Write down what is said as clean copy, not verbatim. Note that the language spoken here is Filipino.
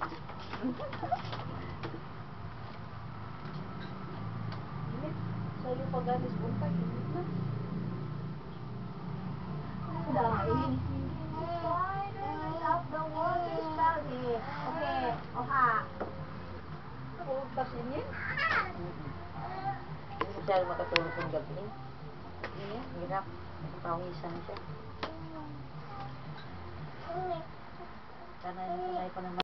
Init. Sa'yo pag-alis buntag, init na. Dahil spiders of the water spouting. Okay, oha. Ako, tas init. Hindi masyado makatulog ng gabi. Init. Hirap. Pawisan siya. Sanay pa naman.